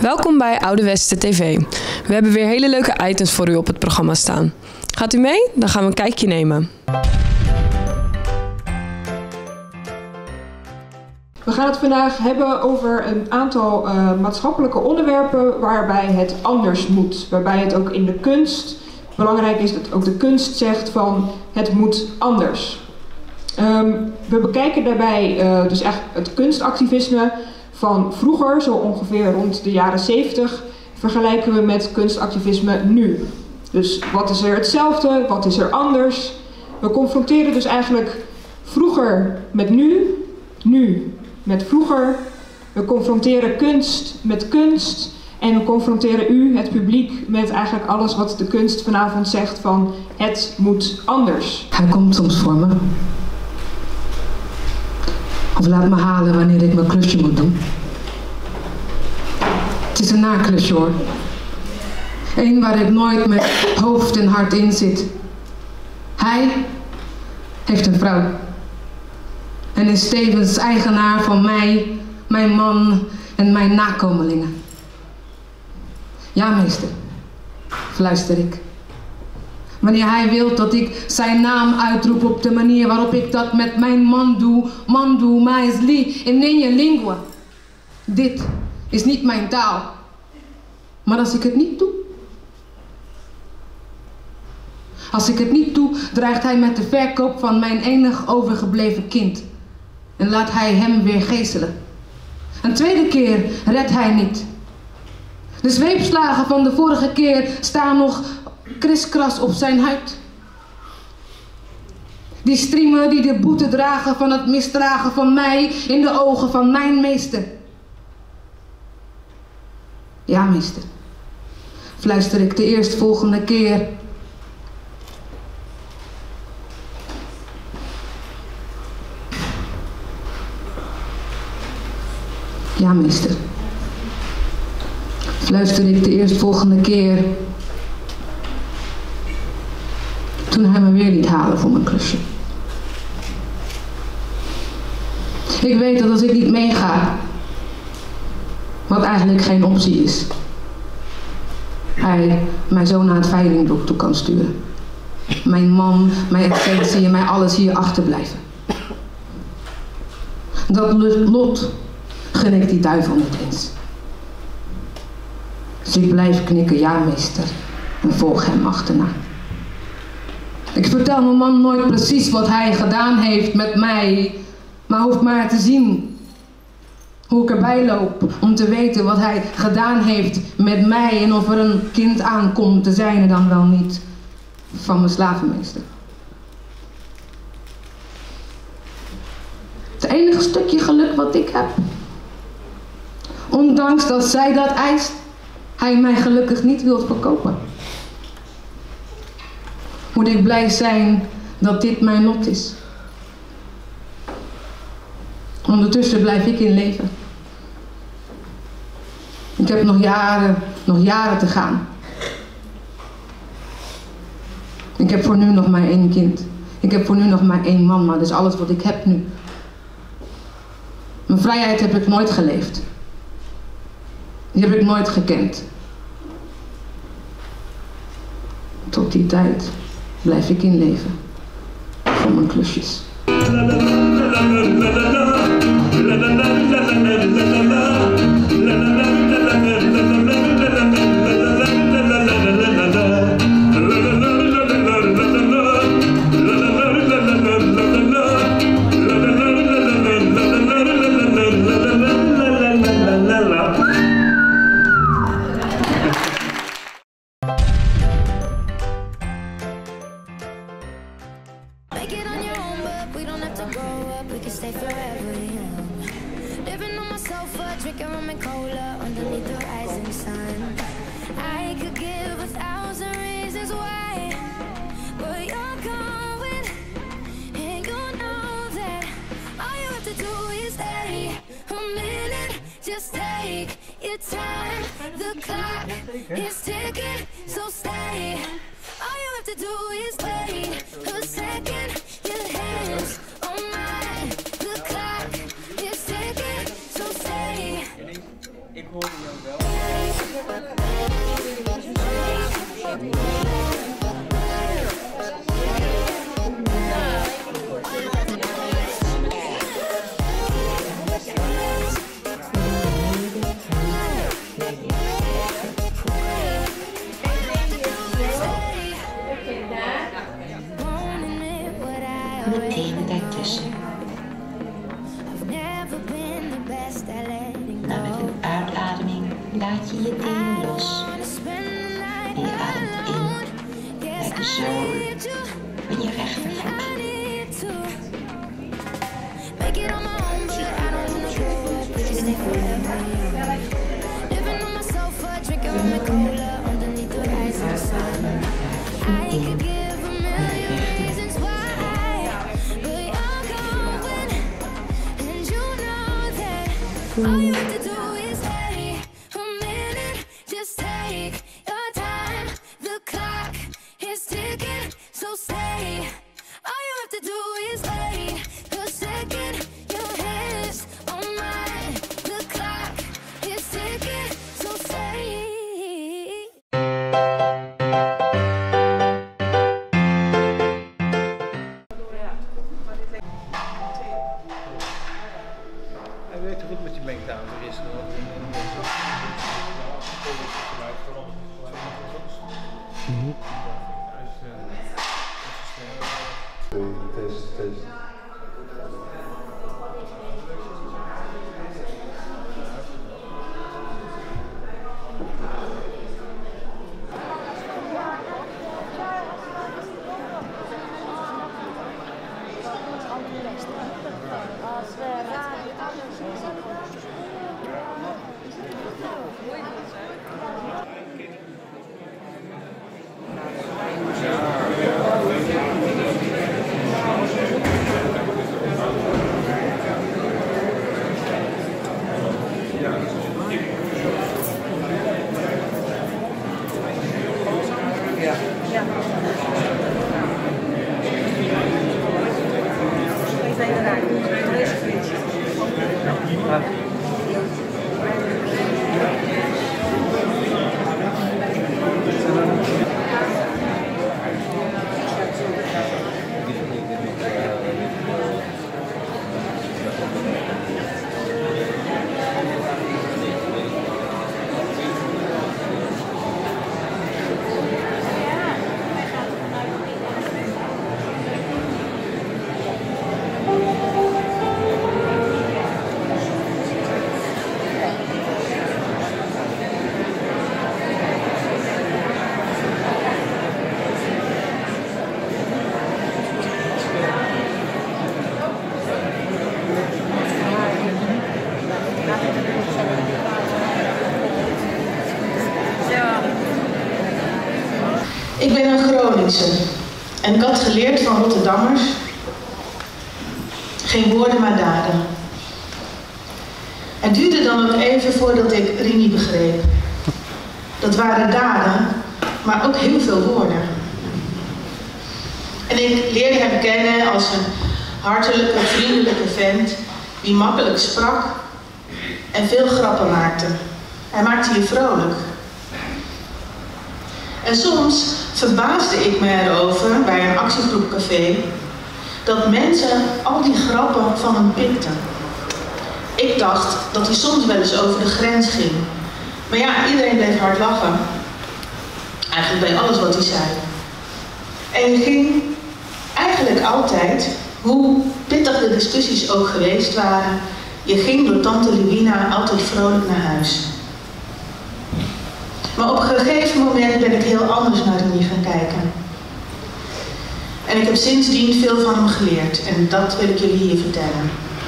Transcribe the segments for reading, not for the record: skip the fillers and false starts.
Welkom bij Oude Westen TV. We hebben weer hele leuke items voor u op het programma staan. Gaat u mee? Dan gaan we een kijkje nemen. We gaan het vandaag hebben over een aantal maatschappelijke onderwerpen waarbij het anders moet. Waarbij het ook in de kunst belangrijk is dat ook de kunst zegt van het moet anders. We bekijken daarbij dus echt het kunstactivisme van vroeger, zo ongeveer rond de jaren 70, vergelijken we met kunstactivisme nu. Dus wat is er hetzelfde, wat is er anders? We confronteren dus eigenlijk vroeger met nu, nu met vroeger. We confronteren kunst met kunst en we confronteren u, het publiek, met eigenlijk alles wat de kunst vanavond zegt van het moet anders. Hij komt soms voor me. Of laat me halen wanneer ik mijn klusje moet doen. Het is een naklusje hoor. Eén waar ik nooit met hoofd en hart in zit. Hij heeft een vrouw. En is tevens eigenaar van mij, mijn man en mijn nakomelingen. Ja, meester, fluister ik. Wanneer hij wil dat ik zijn naam uitroep op de manier waarop ik dat met mijn man doe, mais li, in ninja lingua. Dit is niet mijn taal. Maar als ik het niet doe, dreigt hij met de verkoop van mijn enig overgebleven kind. En laat hij hem weer geeselen. Een tweede keer redt hij niet. De zweepslagen van de vorige keer staan nog kriskras op zijn huid. Die striemen die de boete dragen van het misdragen van mij in de ogen van mijn meester. Ja, meester, fluister ik de eerstvolgende keer. Ja, meester, fluister ik de eerstvolgende keer. Toen hij me weer liet halen voor mijn klusje. Ik weet dat als ik niet meega, wat eigenlijk geen optie is, hij mij zo naar het veilingblok toe kan sturen. Mijn man, mijn essentie en mij alles hier achterblijven. Dat lot gun ik die duivel niet eens. Dus ik blijf knikken, ja meester, en volg hem achterna. Ik vertel mijn man nooit precies wat hij gedaan heeft met mij, maar hoeft maar te zien hoe ik erbij loop om te weten wat hij gedaan heeft met mij en of er een kind aankomt, te zijn er dan wel niet, van mijn slavenmeester. Het enige stukje geluk wat ik heb, ondanks dat zij dat eist, hij mij gelukkig niet wil verkopen. Moet ik blij zijn dat dit mijn lot is. Ondertussen blijf ik in leven. Ik heb nog jaren te gaan. Ik heb voor nu nog maar één kind. Ik heb voor nu nog maar één man, maar dat is alles wat ik heb nu. Mijn vrijheid heb ik nooit geleefd. Die heb ik nooit gekend. Tot die tijd blijf ik in leven. Voor mijn klusjes. Ik hoorde jou wel. laat je je tenen los. En je ademt in bij de zool van je rechtervoet. Zit even all you have to do is wait a minute, just take your time. The clock is ticking, so stay. All you have to do is wait a second. Your hands on mine. The clock is ticking, so stay. Hij werkt goed met die mengtafel. Er is nog Test. Ik ben een Groningse en ik had geleerd van Rotterdammers, geen woorden maar daden. Het duurde dan ook even voordat ik Rini begreep. Dat waren daden, maar ook heel veel woorden. En ik leerde hem kennen als een hartelijke, vriendelijke vent die makkelijk sprak en veel grappen maakte. Hij maakte je vrolijk. En soms verbaasde ik me erover bij een actiegroepcafé dat mensen al die grappen van hem pikten. Ik dacht dat hij soms wel eens over de grens ging. Maar ja, iedereen bleef hard lachen. Eigenlijk bij alles wat hij zei. En je ging eigenlijk altijd, hoe pittig de discussies ook geweest waren, je ging door tante Luwina altijd vrolijk naar huis. Maar op een gegeven moment ben ik heel anders naar Rini gaan kijken. En ik heb sindsdien veel van hem geleerd en dat wil ik jullie hier vertellen.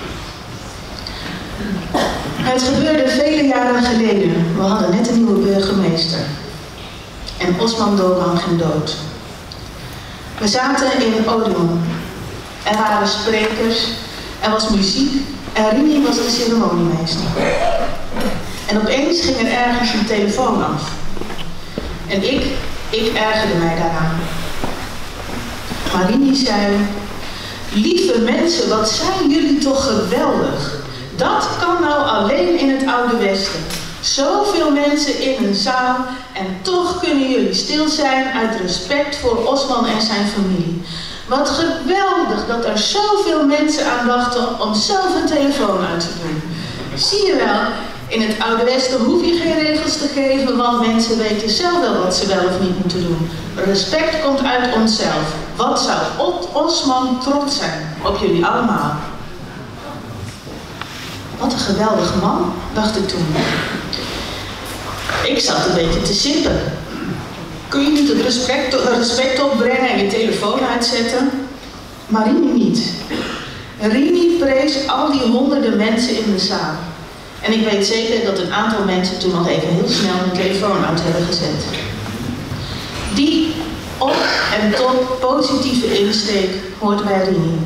Het gebeurde vele jaren geleden. We hadden net een nieuwe burgemeester. En Osman Doğan ging dood. We zaten in Odeon. Er waren sprekers, er was muziek en Rini was de ceremoniemeester. En opeens ging er ergens een telefoon af. En ik ergerde mij daaraan. Maar Rini zei: lieve mensen, wat zijn jullie toch geweldig. Dat kan nou alleen in het Oude Westen. Zoveel mensen in een zaal en toch kunnen jullie stil zijn uit respect voor Osman en zijn familie. Wat geweldig dat er zoveel mensen aan dachten om zelf een telefoon uit te doen. Zie je wel, in het Oude Westen hoef je geen regels te geven, want mensen weten zelf wel wat ze wel of niet moeten doen. Respect komt uit onszelf. Wat zou Osman trots zijn op jullie allemaal. Wat een geweldige man, dacht ik toen. Ik zat een beetje te sippen. Kun je niet het respect opbrengen en je telefoon uitzetten? Maar Rini niet. Rini prees al die honderden mensen in de zaal. En ik weet zeker dat een aantal mensen toen nog even heel snel hun telefoon uit hebben gezet. Die op- en top positieve insteek hoort bij Rini.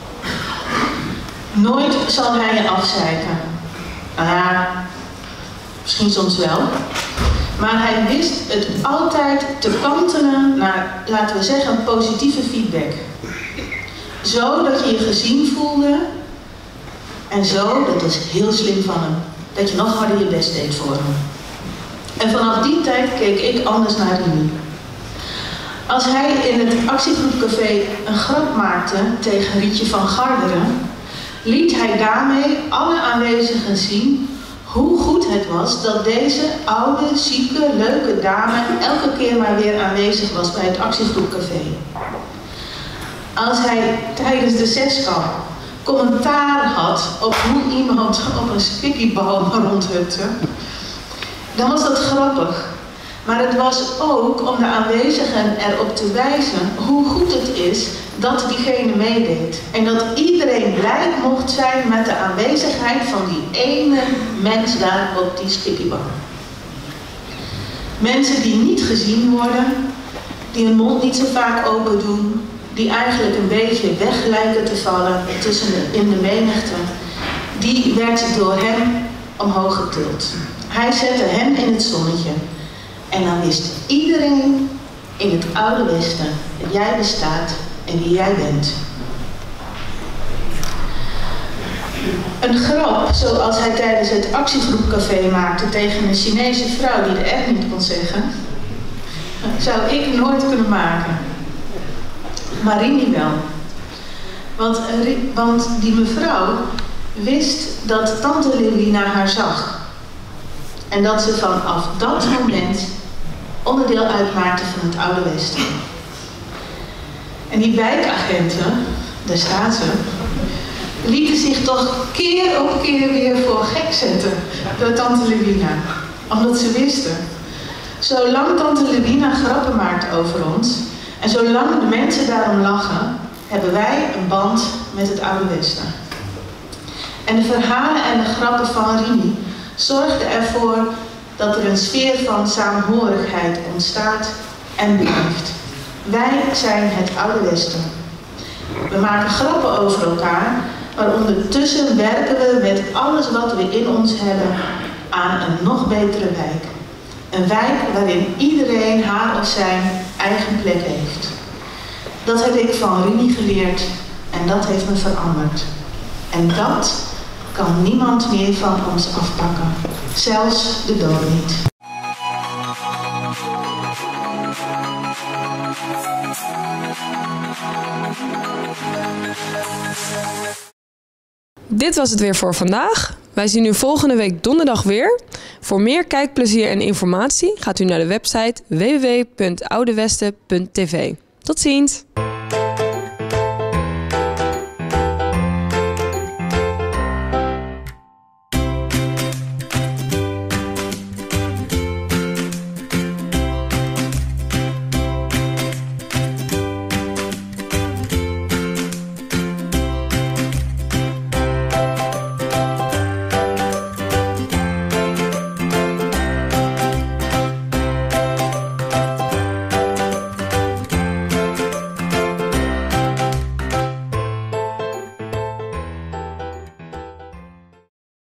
Nooit zal hij je afzeiken. Nou ja, misschien soms wel. Maar hij wist het altijd te kantelen naar, laten we zeggen, positieve feedback. Zo dat je je gezien voelde. En zo, dat is heel slim van hem, dat je nog harder je best deed voor hem. En vanaf die tijd keek ik anders naar Rini. Als hij in het actiegroepcafé een grap maakte tegen Rietje van Garderen, liet hij daarmee alle aanwezigen zien hoe goed het was dat deze oude, zieke, leuke dame elke keer maar weer aanwezig was bij het actiegroepcafé. Als hij tijdens de zeskamp commentaar had op hoe iemand op een skikkiebal rondhupte, dan was dat grappig. Maar het was ook om de aanwezigen erop te wijzen hoe goed het is dat diegene meedeed. En dat iedereen blij mocht zijn met de aanwezigheid van die ene mens daar op die skikkiebal. Mensen die niet gezien worden, die hun mond niet zo vaak open doen, die eigenlijk een beetje weg lijken te vallen in de menigte, die werd door hem omhoog getild. Hij zette hem in het zonnetje. En dan wist iedereen in het Oude Westen dat jij bestaat en wie jij bent. Een grap, zoals hij tijdens het actiegroepcafé maakte tegen een Chinese vrouw die de R niet kon zeggen, zou ik nooit kunnen maken. Maar Rini wel. Want die mevrouw wist dat tante Lewina haar zag. En dat ze vanaf dat moment onderdeel uitmaakte van het Oude Westen. En die wijkagenten, daar staan ze, lieten zich toch keer op keer weer voor gek zetten door tante Lewina. Omdat ze wisten, zolang tante Lewina grappen maakt over ons en zolang de mensen daarom lachen, hebben wij een band met het Oude Westen. En de verhalen en de grappen van Rini zorgden ervoor dat er een sfeer van saamhorigheid ontstaat en blijft. Wij zijn het Oude Westen. We maken grappen over elkaar, maar ondertussen werken we met alles wat we in ons hebben aan een nog betere wijk. Een wijk waarin iedereen haar of zijn eigen plek heeft. Dat heb ik van Rini geleerd en dat heeft me veranderd. En dat kan niemand meer van ons afpakken. Zelfs de dood niet. Dit was het weer voor vandaag. Wij zien u volgende week donderdag weer. Voor meer kijkplezier en informatie gaat u naar de website www.oudewesten.tv. Tot ziens!